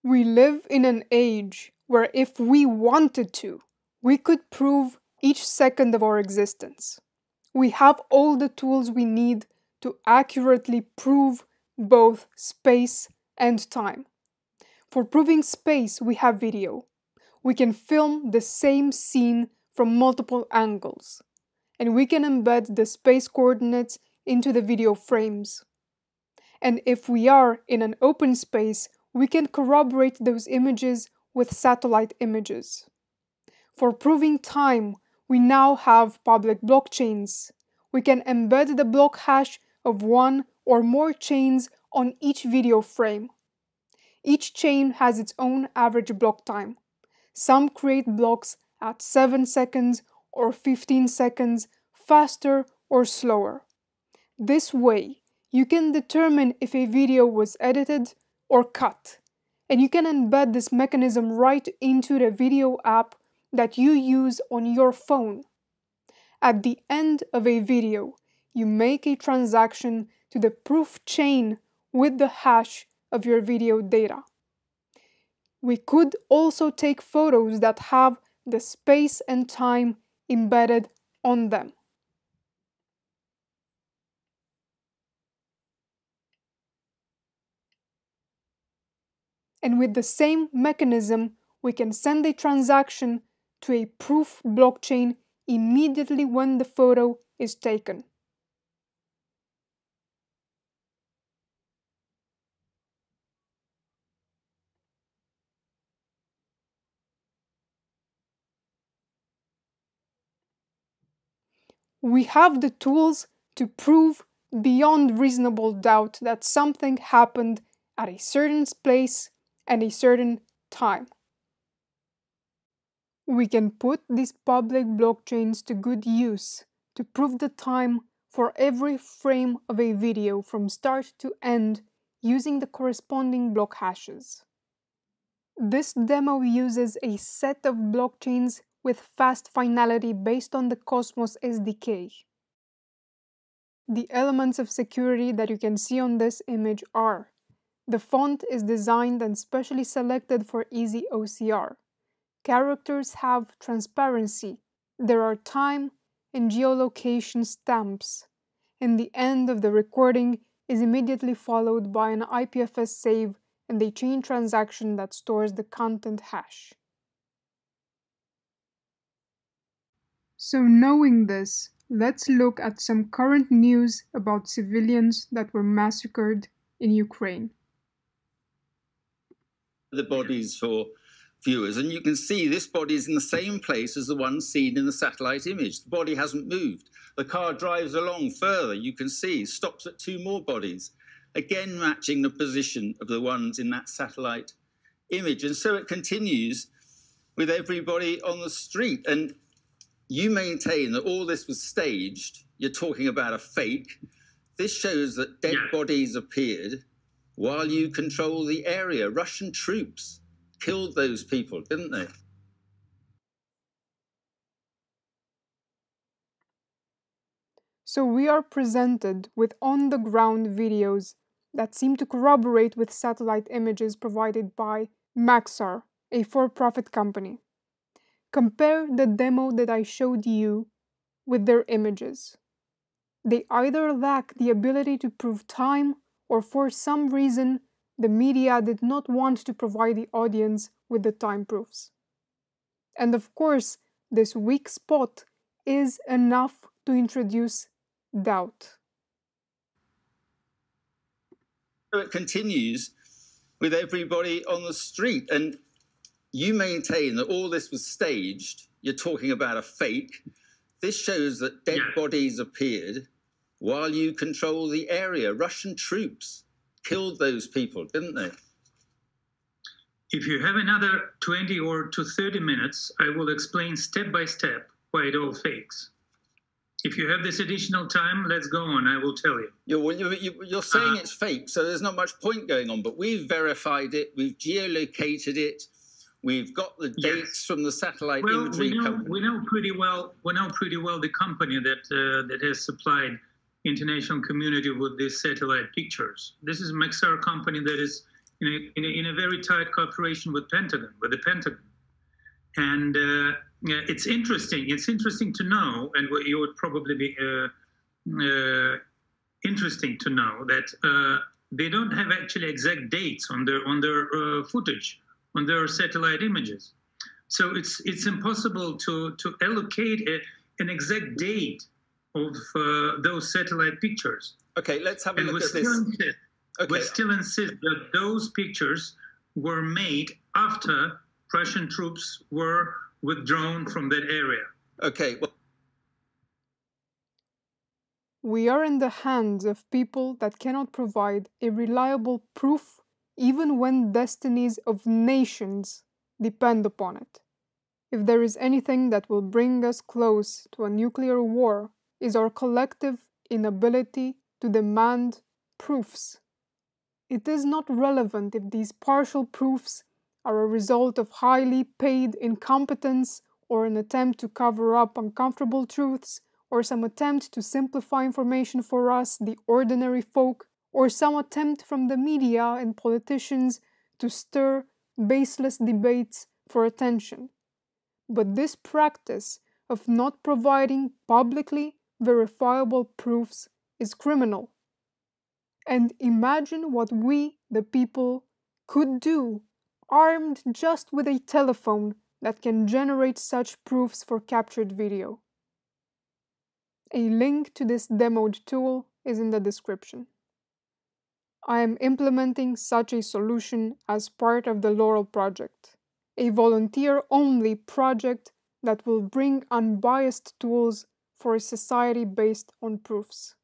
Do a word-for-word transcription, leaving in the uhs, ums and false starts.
We live in an age where if we wanted to, we could prove each second of our existence. We have all the tools we need to accurately prove both space and time. For proving space, we have video. We can film the same scene from multiple angles, and we can embed the space coordinates into the video frames. And if we are in an open space, we can corroborate those images with satellite images. For proving time, we now have public blockchains. We can embed the block hash of one or more chains on each video frame. Each chain has its own average block time. Some create blocks at seven seconds or fifteen seconds, faster or slower. This way, you can determine if a video was edited or cut, and you can embed this mechanism right into the video app that you use on your phone. At the end of a video, you make a transaction to the proof chain with the hash of your video data. We could also take photos that have the space and time embedded on them. And with the same mechanism, we can send a transaction to a proof blockchain immediately when the photo is taken. We have the tools to prove beyond reasonable doubt that something happened at a certain place and a certain time. We can put these public blockchains to good use to prove the time for every frame of a video from start to end using the corresponding block hashes. This demo uses a set of blockchains with fast finality based on the Cosmos S D K. The elements of security that you can see on this image are: the font is designed and specially selected for easy O C R. Characters have transparency. There are time and geolocation stamps. And the end of the recording is immediately followed by an I P F S save and a chain transaction that stores the content hash. So knowing this, let's look at some current news about civilians that were massacred in Ukraine. The bodies for viewers, and you can see this body is in the same place as the one seen in the satellite image. The body hasn't moved. The car drives along further, you can see, stops at two more bodies, again matching the position of the ones in that satellite image. And so it continues with everybody on the street. And you maintain that all this was staged. You're talking about a fake. This shows that dead yeah. bodies appeared while you control the area. Russian troops killed those people, didn't they? So we are presented with on-the-ground videos that seem to corroborate with satellite images provided by Maxar, a for-profit company. Compare the demo that I showed you with their images. They either lack the ability to prove time, or for some reason, the media did not want to provide the audience with the time proofs. And of course, this weak spot is enough to introduce doubt. So it continues with everybody on the street, and you maintain that all this was staged. You're talking about a fake. This shows that dead yeah. bodies appeared while you control the area. Russian troops killed those people, didn't they? If you have another twenty or to thirty minutes, I will explain step by step why it all fakes. If you have this additional time, let's go on, I will tell you. You're, well, you're, you're saying uh, it's fake, so there's not much point going on, but we've verified it, we've geolocated it, we've got the dates yes. from the satellite well, imagery we know, company. We know pretty well, we know pretty well the company that, uh, that has supplied international community with these satellite pictures. This is Maxar company that is in a, in a, in a very tight cooperation with Pentagon, with the Pentagon. And uh, it's interesting. It's interesting to know, and what you would probably be uh, uh, interesting to know that uh, they don't have actually exact dates on their on their uh, footage, on their satellite images. So it's it's impossible to to allocate a, an exact date of uh, those satellite pictures. Okay, let's have a and look we at this. Insist, Okay. We still insist that those pictures were made after Russian troops were withdrawn from that area. Okay. Well, we are in the hands of people that cannot provide a reliable proof even when destinies of nations depend upon it. If there is anything that will bring us close to a nuclear war, is our collective inability to demand proofs. It is not relevant if these partial proofs are a result of highly paid incompetence or an attempt to cover up uncomfortable truths or some attempt to simplify information for us, the ordinary folk, or some attempt from the media and politicians to stir baseless debates for attention. But this practice of not providing publicly verifiable proofs is criminal. And imagine what we, the people, could do, armed just with a telephone that can generate such proofs for captured video. A link to this demoed tool is in the description. I am implementing such a solution as part of the Laurel Project, a volunteer-only project that will bring unbiased tools for a society based on proofs.